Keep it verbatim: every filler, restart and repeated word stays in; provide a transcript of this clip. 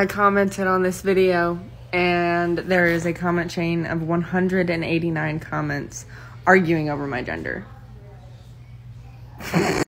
I commented on this video, and there is a comment chain of one hundred eighty-nine comments arguing over my gender.